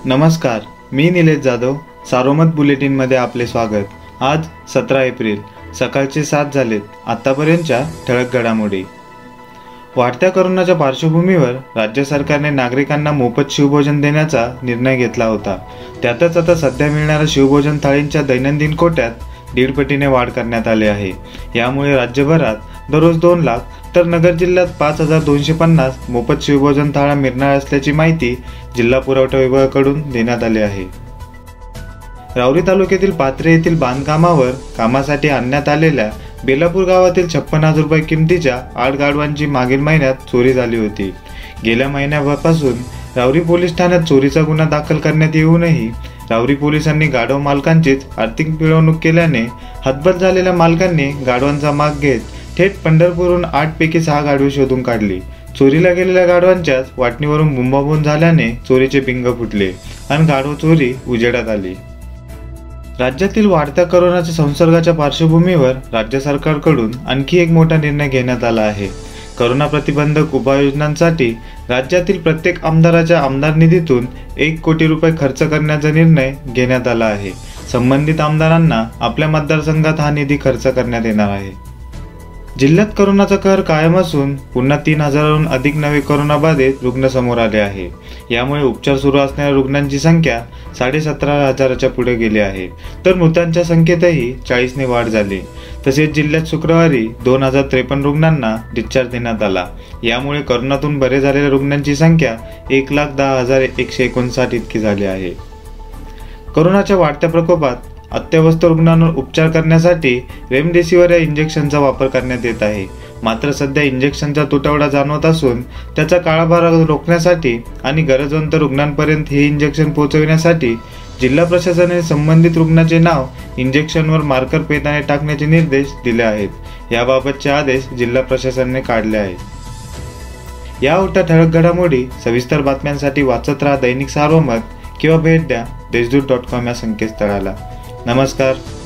नमस्कार, मी निलेश जाधव. सारोमत बुलेटिनमध्ये आपले स्वागत. आज 17 एप्रिल, सकाळचे 7 झालेत. आत्तापर्यंतच्या ठळक घडामोडी. वाढत्या कोरोनाच्या पार्श्वभूमीवर राज्य सरकारने नागरिकांना मोफत शिवभोजन देण्याचा निर्णय घेतला होता. त्यातच आता सध्या मिळणाऱ्या शिवभोजन थाळींच्या दैनंदिन कोट्यात 1.5 पटीने वाढ करण्यात आली आहे. यामुळे राज्यभरात दररोज 2 लाख तर नगर जिल्ह्यात 5,250 मोफत शिवभोजन थाळ्या मिळणार असल्याची माहिती जिल्हा पुरवठा विभागाकडून देण्यात आली आहे. राऊरी तालुक्यातील पाथरे येथील बांधकामावर कामासाठी आणण्यात आलेल्या बेलापूर गावातील 56,000 रुपये किमतीच्या 8 गाढवांची मागील महिन्यात चोरी झाली होती. गेल्या महिन्यापासून राऊरी पोलीस ठाण्यात चोरीचा गुन्हा दाखल करण्यात येऊनही राऊरी पोलिसांनी गाढव मालकांचीच आर्थिक पिळवणूक केल्याने हतबल झालेल्या मालकांनी गाढवांचा माग घेत थेट पंढरपूरहून 8 पैकी 6 गाढवे शोधून काढली. चोरीला गेलेल्या गाढवांच्याच वाटणीवरून बुंबाबून झाल्याने चोरीचे पिंग फुटले आणि गाढव चोरी उजेडात आली. राज्यातील वाढत्या कोरोनाच्या संसर्गाच्या पार्श्वभूमीवर राज्य सरकारकडून आणखी एक मोठा निर्णय घेण्यात आला आहे. कोरोना प्रतिबंधक उपाययोजनांसाठी राज्यातील प्रत्येक आमदाराच्या आमदार निधीतून 1 कोटी रुपये खर्च करण्याचा निर्णय घेण्यात आला आहे. संबंधित आमदारांना आपल्या मतदारसंघात हा निधी खर्च करण्यात येणार आहे. जिल्ह्यात कोरोनाचा कहर कायम असून पुन्हा 3,000हून अधिक नवे कोरोनाबाधित रुग्ण समोर आले आहे. यामुळे उपचार सुरू असणाऱ्या रुग्णांची संख्या 17,500च्या पुढे गेली आहे. तर मृतांच्या संख्येतही 40ने वाढ झाली. तसेच जिल्ह्यात शुक्रवारी 2,053 रुग्णांना डिस्चार्ज देण्यात आला. यामुळे कोरोनातून बरे झालेल्या रुग्णांची संख्या 1,10,159 इतकी झाली आहे. कोरोनाच्या वाढत्या प्रकोपात अत्यवस्थ रुग्णांवर उपचार करण्यासाठी रेमडेसिवीर या इंजेक्शनचा वापर करण्यात येत आहे. मात्र सध्या इंजेक्शनचा तुटवडा जाणवत असून त्याचा काळाबार रोखण्यासाठी आणि गरजवंत रुग्णांपर्यंत हे इंजेक्शन पोहोचविण्यासाठी जिल्हा प्रशासनाने संबंधित रुग्णाचे नाव इंजेक्शनवर मार्कर पेनाने टाकण्याचे निर्देश दिले आहेत. याबाबतचे आदेश जिल्हा प्रशासनाने काढले आहेत. या होत्या ठळक घडामोडी. सविस्तर बातम्यांसाठी वाचत राहा दैनिक सारोमत किंवा भेट द्या देशदूत.com या संकेतस्थळाला. नमस्कार.